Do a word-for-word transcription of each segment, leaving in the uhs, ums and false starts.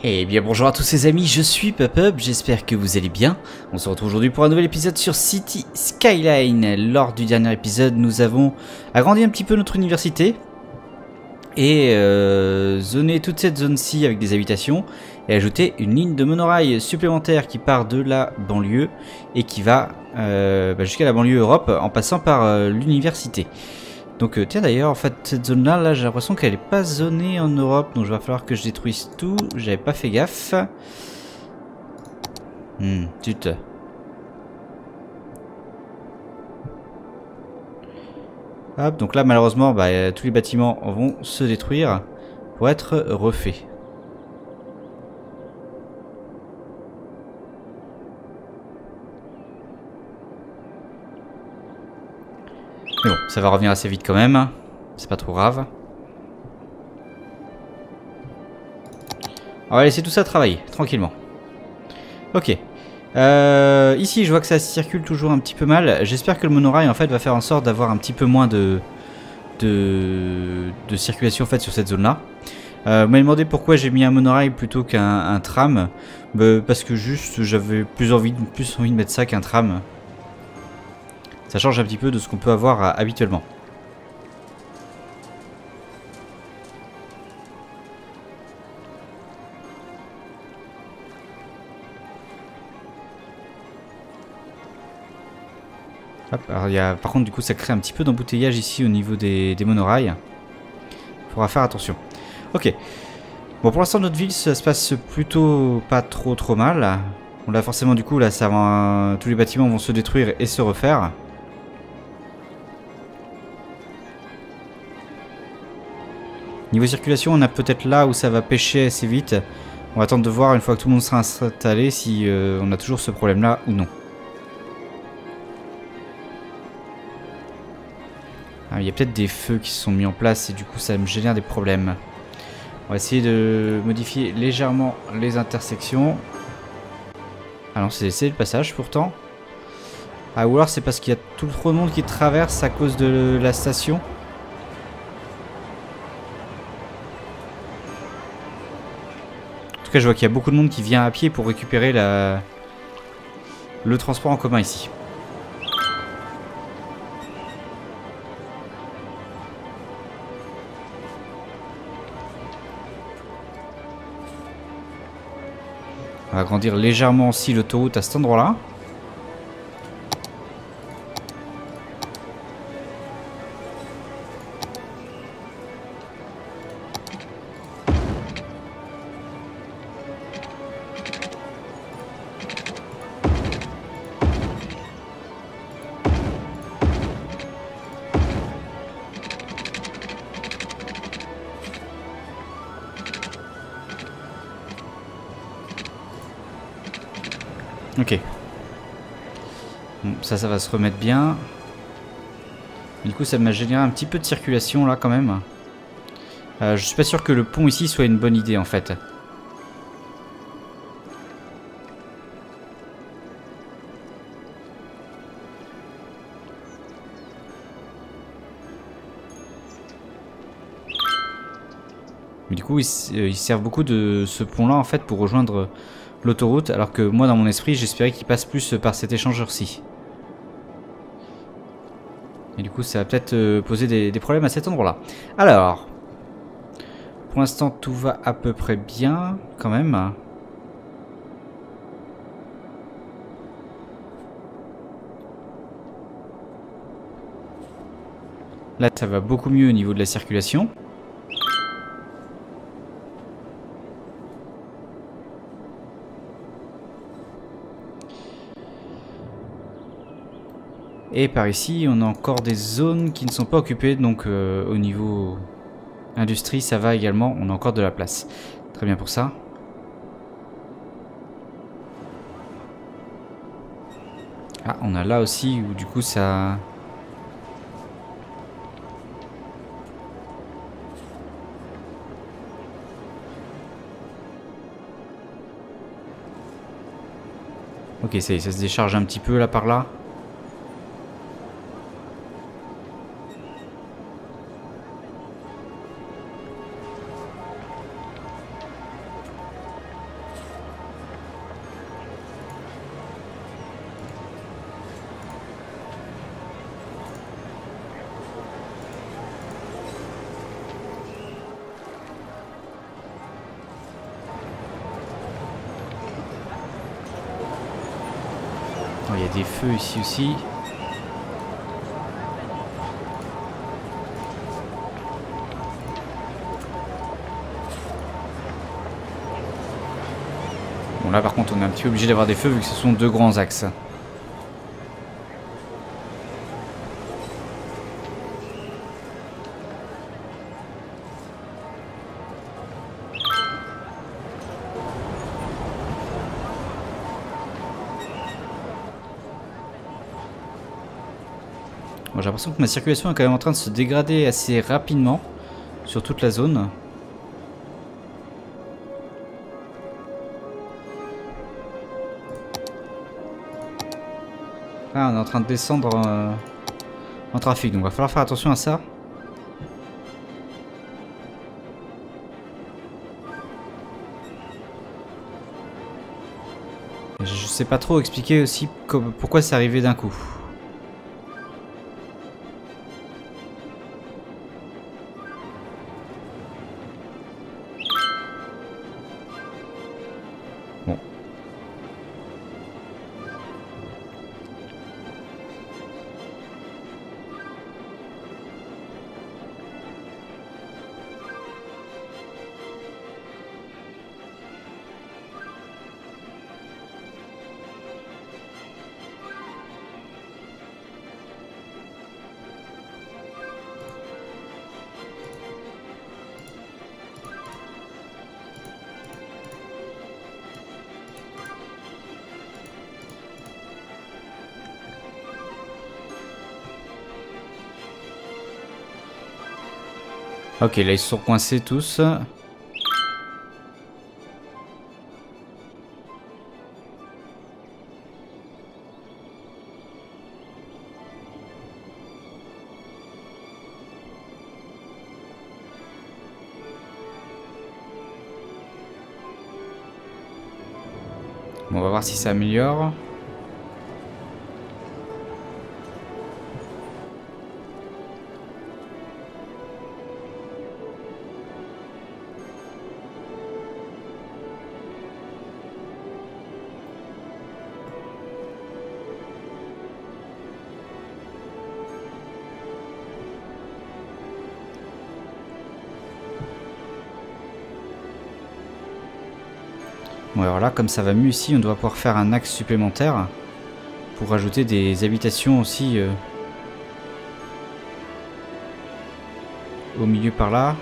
Eh bien bonjour à tous les amis, je suis Pup, j'espère que vous allez bien. On se retrouve aujourd'hui pour un nouvel épisode sur City Skyline. Lors du dernier épisode, nous avons agrandi un petit peu notre université et euh, zoné toute cette zone-ci avec des habitations et ajouté une ligne de monorail supplémentaire qui part de la banlieue et qui va euh, bah, jusqu'à la banlieue Europe en passant par euh, l'université. Donc euh, tiens d'ailleurs en fait cette zone là, là j'ai l'impression qu'elle est pas zonée en Europe, donc il va falloir que je détruise tout, j'avais pas fait gaffe. Hmm, zut. Hop, donc là malheureusement bah, tous les bâtiments vont se détruire pour être refaits. Mais bon, ça va revenir assez vite quand même, c'est pas trop grave. On va laisser tout ça travailler, tranquillement. Ok. Euh, ici, je vois que ça circule toujours un petit peu mal. J'espère que le monorail, en fait, va faire en sorte d'avoir un petit peu moins de, de, de circulation en fait, sur cette zone-là. Euh, vous m'avez demandé pourquoi j'ai mis un monorail plutôt qu'un tram. Bah, parce que juste, j'avais plus envie, plus envie de mettre ça qu'un tram. Ça change un petit peu de ce qu'on peut avoir euh, habituellement. Hop, alors il y a, par contre, du coup, ça crée un petit peu d'embouteillage ici au niveau des, des monorails. Il faudra faire attention. Ok. Bon, pour l'instant, notre ville, ça se passe plutôt pas trop trop mal. Bon, là, forcément, du coup, là, ça va, tous les bâtiments vont se détruire et se refaire. Niveau circulation, on a peut-être là où ça va pêcher assez vite. On va attendre de voir une fois que tout le monde sera installé si euh, on a toujours ce problème-là ou non. Ah, il y a peut-être des feux qui se sont mis en place et du coup ça me génère des problèmes. On va essayer de modifier légèrement les intersections. Ah non, c'est le passage pourtant. Ah, ou alors c'est parce qu'il y a tout trop de monde qui traverse à cause de la station. En tout cas, je vois qu'il y a beaucoup de monde qui vient à pied pour récupérer la... le transport en commun ici. On va agrandir légèrement aussi l'autoroute à cet endroit-là. Ok. Bon, ça, ça va se remettre bien. Du coup, ça m'a généré un petit peu de circulation là quand même. Euh, je suis pas sûr que le pont ici soit une bonne idée en fait. Mais du coup, ils, euh, ils servent beaucoup de ce pont là en fait pour rejoindre l'autoroute, alors que moi dans mon esprit j'espérais qu'il passe plus par cet échangeur-ci. Et du coup ça va peut-être euh, poser des, des problèmes à cet endroit-là. Alors, pour l'instant tout va à peu près bien quand même. Là ça va beaucoup mieux au niveau de la circulation. Et par ici, on a encore des zones qui ne sont pas occupées, donc euh, au niveau industrie, ça va également, on a encore de la place. Très bien pour ça. Ah, on a là aussi où du coup ça... Ok, ça y est, ça se décharge un petit peu là par là. y a des feux ici aussi. Bon là par contre on est un petit peu obligé d'avoir des feux vu que ce sont deux grands axes. Bon, j'ai l'impression que ma circulation est quand même en train de se dégrader assez rapidement sur toute la zone. Ah, on est en train de descendre euh, en trafic, donc il va falloir faire attention à ça. Je sais pas trop expliquer aussi pourquoi c'est arrivé d'un coup. Bon. Ok, là ils se sont coincés tous. Bon, on va voir si ça améliore. Bon alors là, comme ça va mieux ici, on doit pouvoir faire un axe supplémentaire pour rajouter des habitations aussi euh, au milieu par là.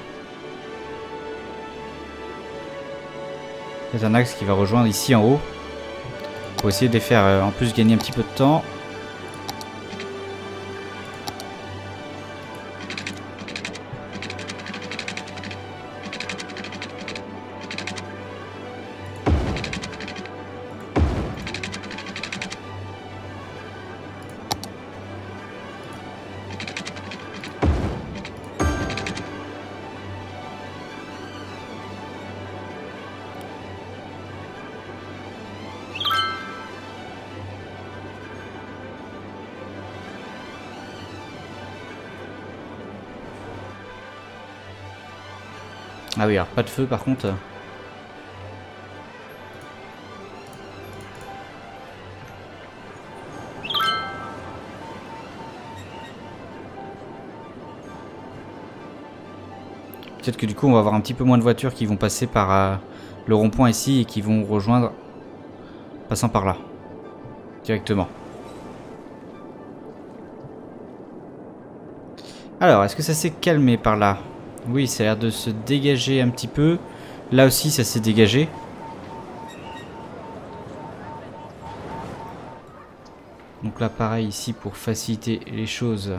C'est un axe qui va rejoindre ici en haut pour essayer de les faire euh, en plus gagner un petit peu de temps. Ah oui, alors pas de feu par contre. Peut-être que du coup on va avoir un petit peu moins de voitures qui vont passer par euh, le rond-point ici et qui vont rejoindre passant par là directement. Alors, est-ce que ça s'est calmé par là? Oui, ça a l'air de se dégager un petit peu. Là aussi, ça s'est dégagé. Donc là, pareil ici pour faciliter les choses.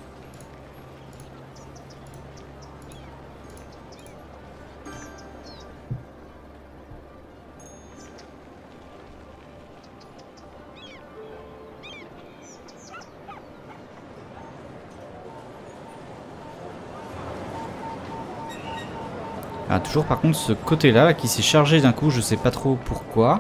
Ah, toujours par contre ce côté-là qui s'est chargé d'un coup, je sais pas trop pourquoi.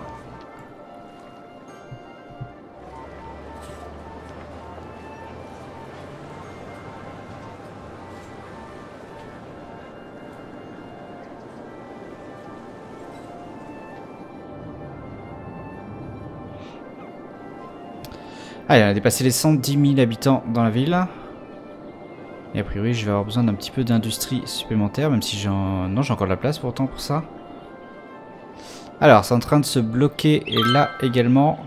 Allez, on a dépassé les cent dix mille habitants dans la ville. Et a priori, je vais avoir besoin d'un petit peu d'industrie supplémentaire, même si j'en... Non, j'ai encore de la place pourtant pour ça. Alors, c'est en train de se bloquer, et là également.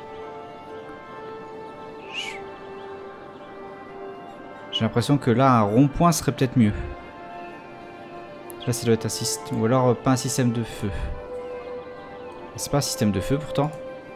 J'ai l'impression que là, un rond-point serait peut-être mieux. Là, ça doit être un système... Ou alors, pas un système de feu. C'est pas un système de feu pourtant.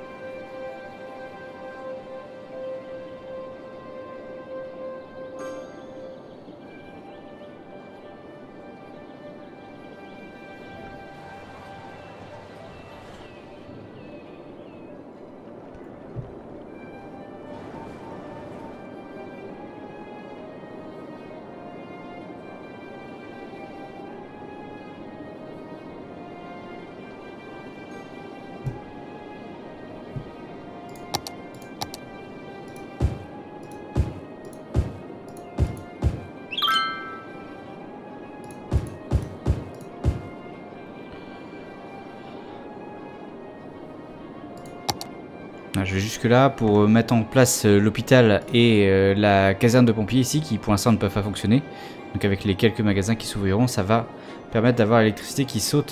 Je vais jusque là pour mettre en place l'hôpital et euh, la caserne de pompiers ici qui pour l'instant ne peuvent pas fonctionner. Donc avec les quelques magasins qui s'ouvriront, ça va permettre d'avoir l'électricité qui saute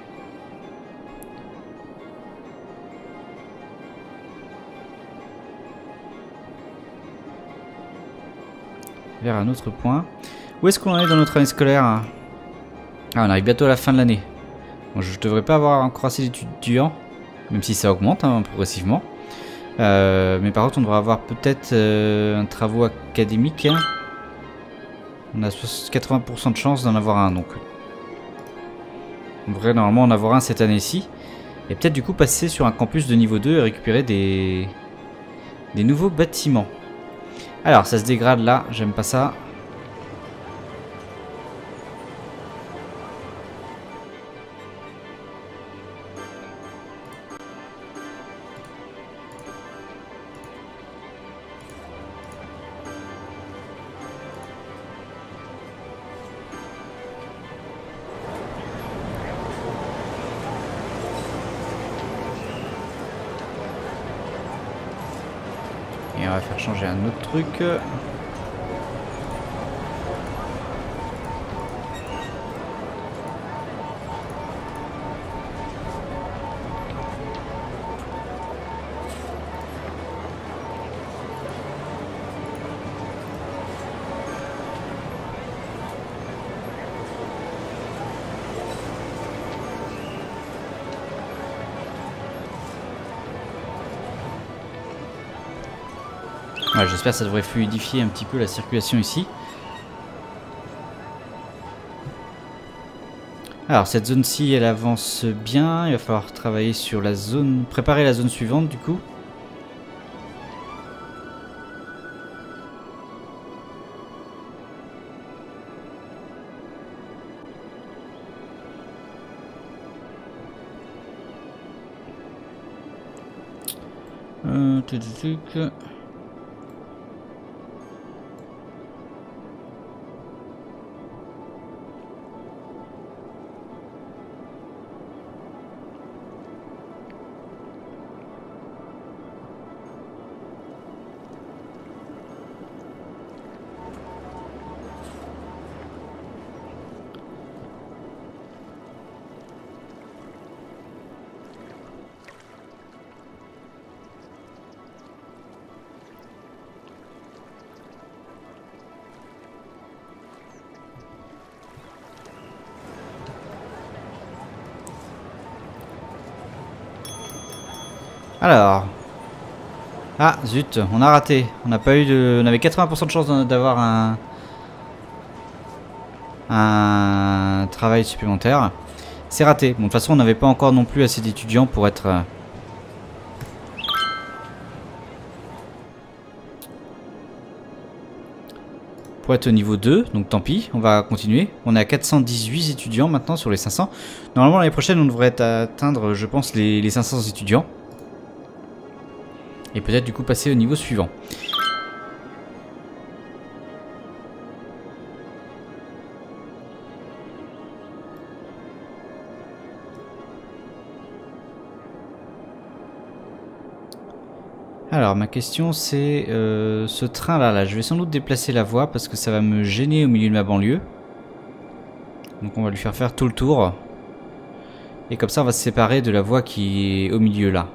vers un autre point. Où est-ce qu'on en est dans notre année scolaire? Ah, on arrive bientôt à la fin de l'année. Bon, je devrais pas avoir encore assez d'étudiants, même si ça augmente hein, progressivement. Euh, mais par contre, on devrait avoir peut-être euh, un travaux académique. Hein. On a quatre-vingts pour cent de chance d'en avoir un, donc on devrait normalement en avoir un cette année-ci. Et peut-être du coup passer sur un campus de niveau deux et récupérer des, des nouveaux bâtiments. Alors, ça se dégrade là, j'aime pas ça. Et on va faire changer un autre truc. Ouais, j'espère que ça devrait fluidifier un petit peu la circulation ici. Alors cette zone-ci elle avance bien, il va falloir travailler sur la zone, préparer la zone suivante du coup. Euh, tuc, tuc, tuc. Alors. Ah zut, on a raté. On n'a pas eu de. On avait quatre-vingts pour cent de chance d'avoir un. Un travail supplémentaire. C'est raté. Bon, de toute façon, on n'avait pas encore non plus assez d'étudiants pour être. Pour être au niveau deux, donc tant pis, on va continuer. On est à quatre cent dix-huit étudiants maintenant sur les cinq cents. Normalement, l'année prochaine, on devrait atteindre, je pense, les, les cinq cents étudiants. Et peut-être du coup passer au niveau suivant. Alors ma question c'est euh, ce train là, là, je vais sans doute déplacer la voie parce que ça va me gêner au milieu de ma banlieue. Donc on va lui faire faire tout le tour. Et comme ça on va se séparer de la voie qui est au milieu là.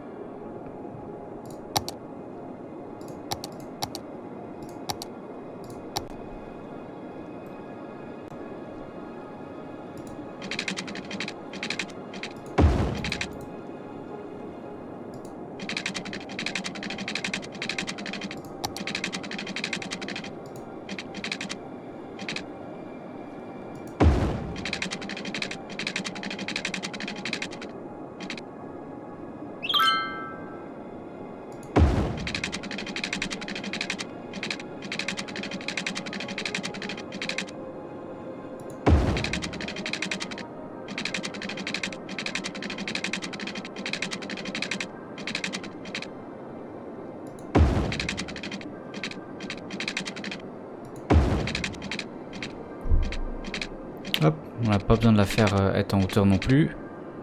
Hop, on n'a pas besoin de la faire euh, être en hauteur non plus.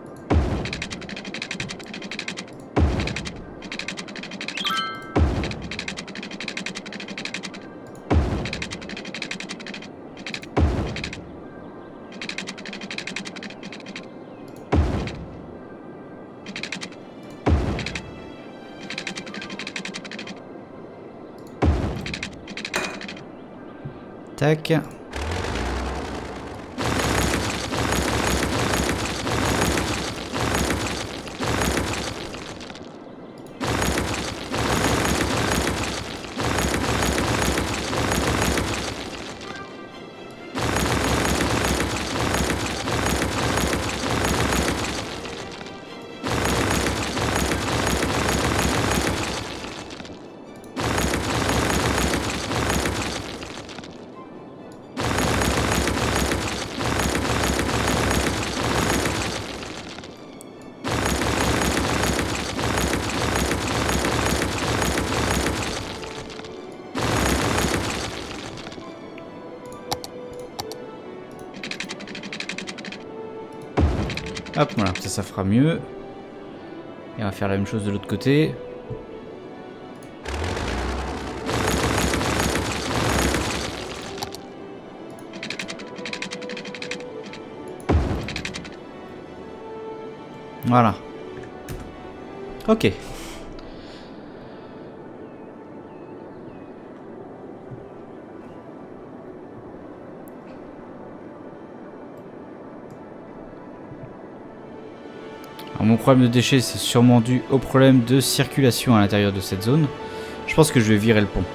Tac. Hop, voilà, ça, ça fera mieux. Et on va faire la même chose de l'autre côté. Voilà. Ok. Alors, mon problème de déchets, c'est sûrement dû au problème de circulation à l'intérieur de cette zone. Je pense que je vais virer le pont.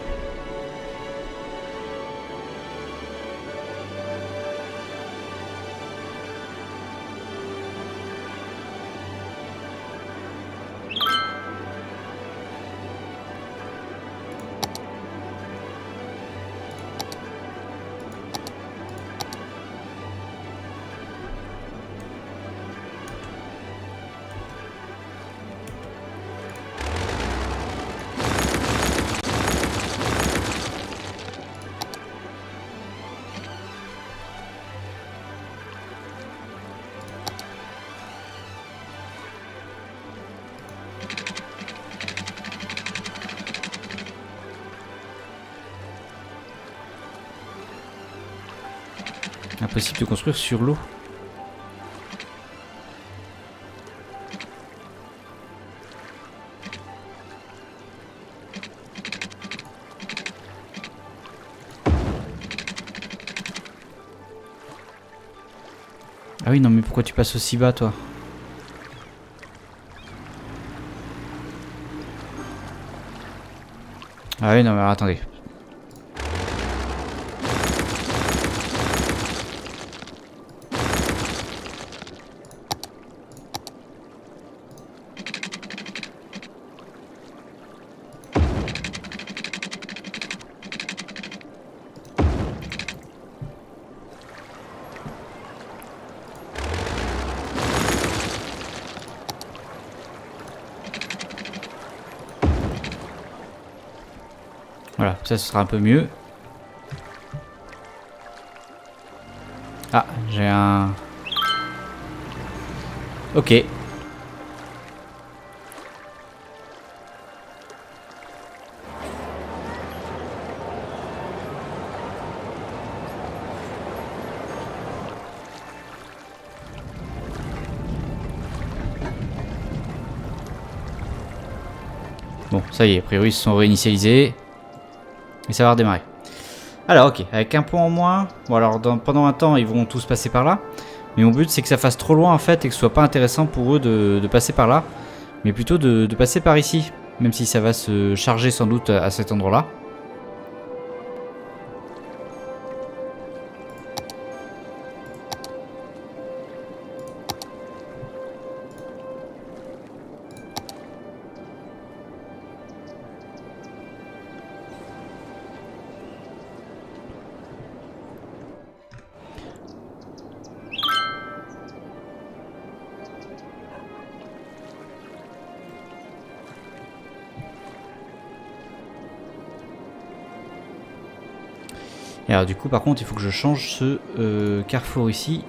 Impossible de construire sur l'eau. Ah oui, non, mais pourquoi tu passes aussi bas, toi? Ah oui, non, mais alors, attendez. Voilà, ça ce sera un peu mieux. Ah, j'ai un... Ok. Bon, ça y est, a priori ils se sont réinitialisés. Et ça va redémarrer. Alors ok, avec un point en moins. Bon alors dans, pendant un temps ils vont tous passer par là. Mais mon but c'est que ça fasse trop loin en fait et que ce soit pas intéressant pour eux de, de passer par là. Mais plutôt de, de passer par ici. Même si ça va se charger sans doute à, à cet endroit là. Et alors du coup par contre il faut que je change ce euh, carrefour ici.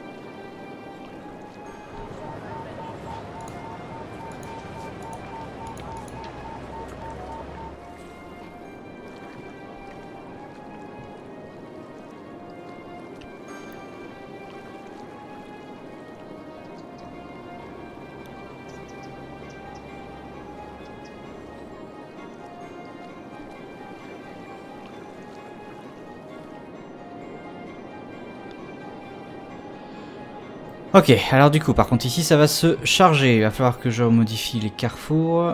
Ok, alors du coup, par contre ici ça va se charger, il va falloir que je modifie les carrefours.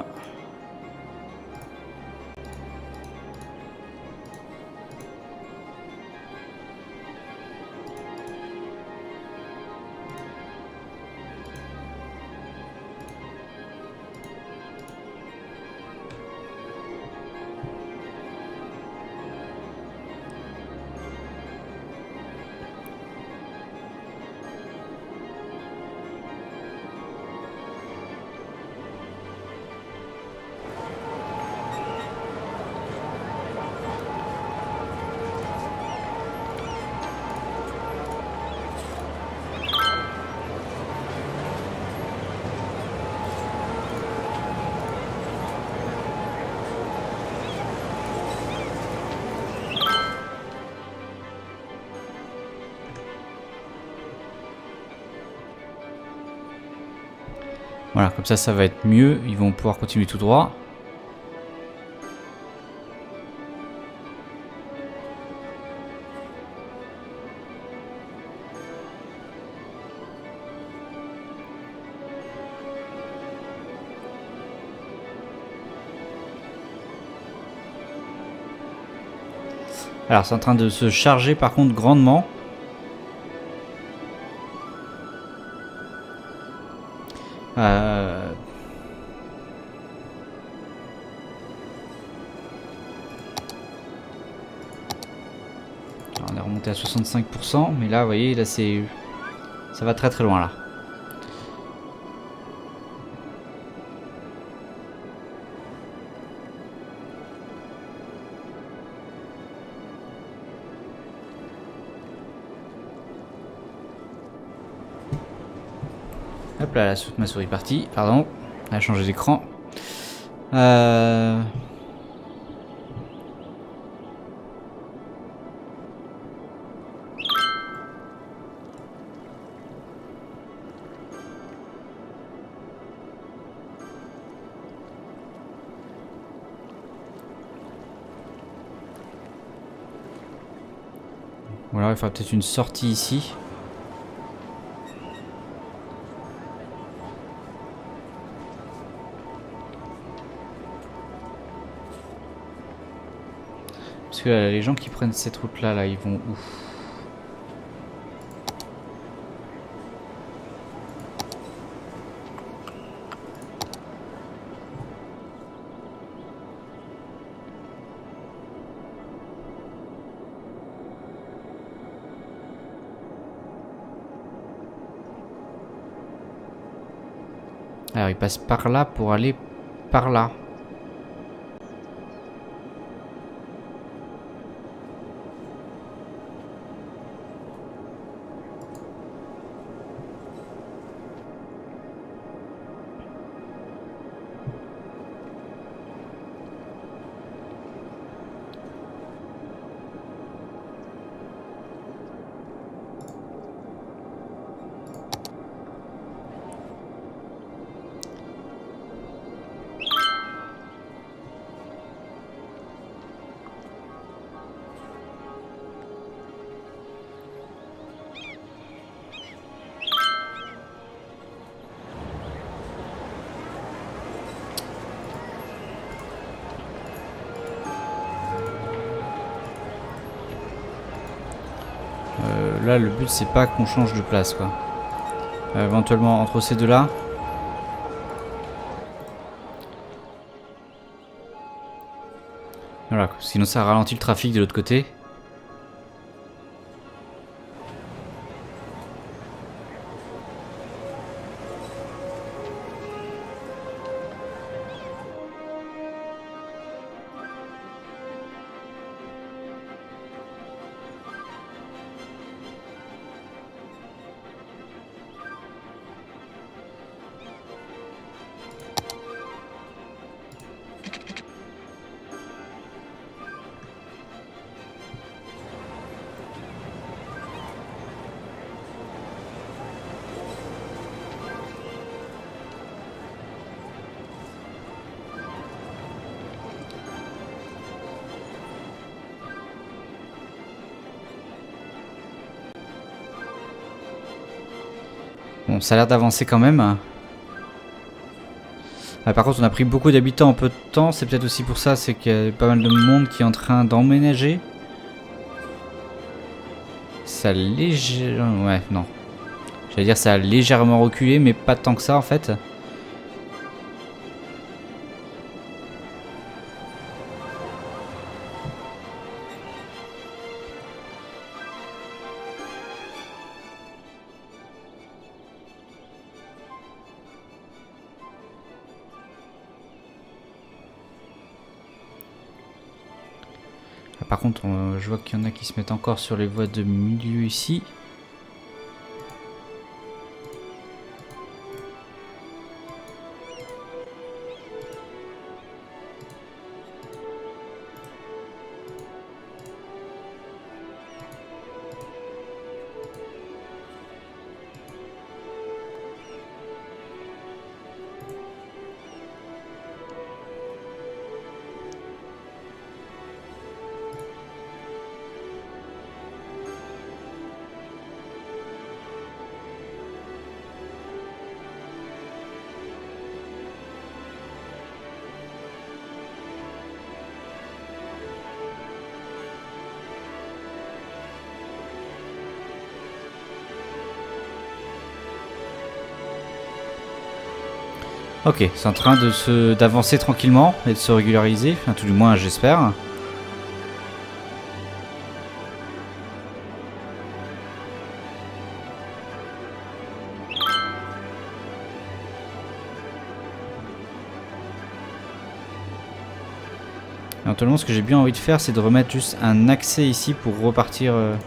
Voilà, comme ça, ça va être mieux. Ils vont pouvoir continuer tout droit. Alors, c'est en train de se charger par contre grandement. Euh... Alors, on est remonté à soixante-cinq pour cent, mais là, vous voyez, là c'est, ça va très très loin là. Hop là, la, ma souris est partie, pardon, elle a changé d'écran. Euh... Ou alors il faudra peut-être une sortie ici. Parce que là, les gens qui prennent cette route là, là ils vont où? Alors ils passent par là pour aller par là. là le but c'est pas qu'on change de place quoi. Euh, éventuellement entre ces deux là. Voilà, sinon ça ralentit le trafic de l'autre côté. Bon, ça a l'air d'avancer quand même. Ah, par contre, on a pris beaucoup d'habitants en peu de temps. C'est peut-être aussi pour ça, c'est qu'il y a pas mal de monde qui est en train d'emménager. Ça a légèrement... Ouais, non. J'allais dire ça a légèrement reculé, mais pas tant que ça en fait. Par contre, on, je vois qu'il y en a qui se mettent encore sur les voies de milieu ici. Ok, c'est en train de se d'avancer tranquillement et de se régulariser, enfin tout du moins j'espère. Éventuellement, ce que j'ai bien envie de faire, c'est de remettre juste un accès ici pour repartir. Euh...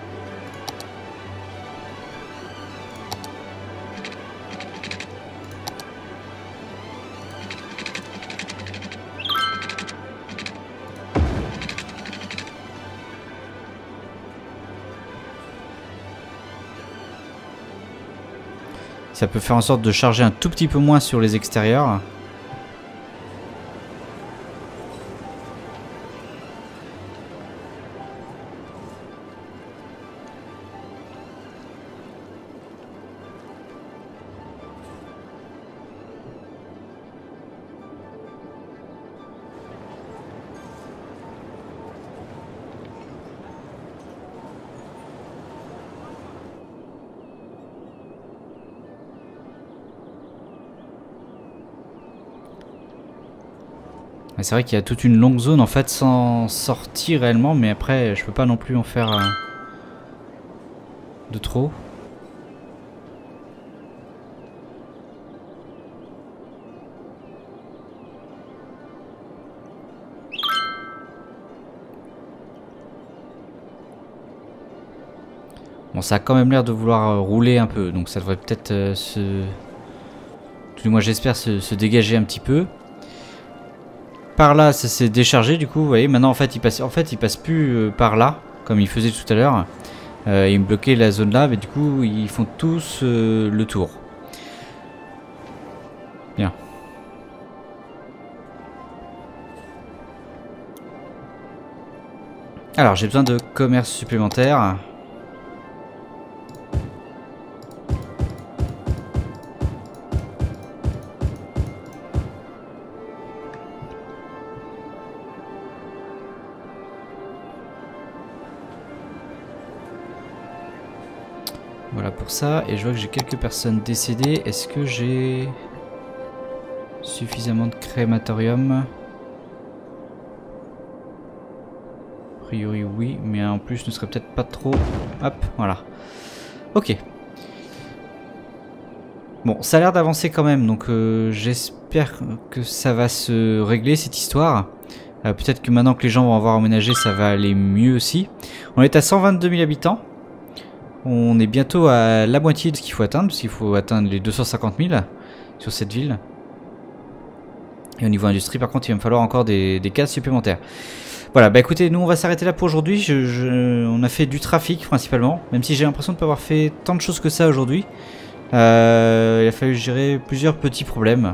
Ça peut faire en sorte de charger un tout petit peu moins sur les extérieurs. C'est vrai qu'il y a toute une longue zone en fait sans sortie réellement, mais après je peux pas non plus en faire euh, de trop. Bon, ça a quand même l'air de vouloir euh, rouler un peu, donc ça devrait peut-être euh, se... Tout du moins j'espère se, se dégager un petit peu. Par là, ça s'est déchargé du coup, vous voyez, maintenant en fait il passe, en fait, il passe plus euh, par là, comme il faisait tout à l'heure. Euh, ils me bloquaient la zone là, mais du coup ils font tous euh, le tour. Bien. Alors j'ai besoin de commerce supplémentaire. voilà pour ça. Et je vois que j'ai quelques personnes décédées. Est-ce que j'ai suffisamment de crématorium? A priori oui, mais en plus ne serait peut-être pas trop... Hop, voilà. Ok. Bon, ça a l'air d'avancer quand même, donc euh, j'espère que ça va se régler cette histoire. Euh, peut-être que maintenant que les gens vont avoir emménagé, ça va aller mieux aussi. On est à cent vingt-deux mille habitants. On est bientôt à la moitié de ce qu'il faut atteindre, parce qu'il faut atteindre les deux cent cinquante mille sur cette ville. Et au niveau industrie, par contre, il va me falloir encore des, des cases supplémentaires. Voilà, bah écoutez, nous on va s'arrêter là pour aujourd'hui. Je, je, on a fait du trafic principalement, même si j'ai l'impression de ne pas avoir fait tant de choses que ça aujourd'hui. Euh, il a fallu gérer plusieurs petits problèmes.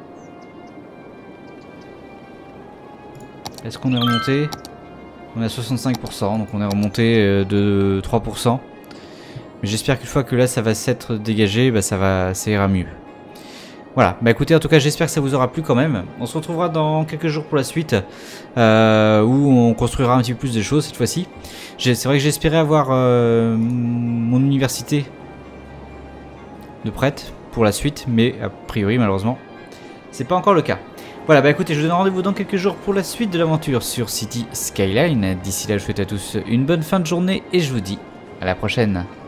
Est-ce qu'on est remonté? On est à soixante-cinq pour cent, donc on est remonté de trois pour cent. Mais j'espère qu'une fois que là ça va s'être dégagé, bah ça va, ça ira mieux. Voilà, bah écoutez, en tout cas j'espère que ça vous aura plu quand même. On se retrouvera dans quelques jours pour la suite, euh, où on construira un petit peu plus de choses cette fois-ci. C'est vrai que j'espérais avoir euh, mon université de prête pour la suite, mais a priori malheureusement c'est pas encore le cas. Voilà, bah écoutez, je vous donne rendez-vous dans quelques jours pour la suite de l'aventure sur City Skyline. D'ici là, je vous souhaite à tous une bonne fin de journée et je vous dis à la prochaine.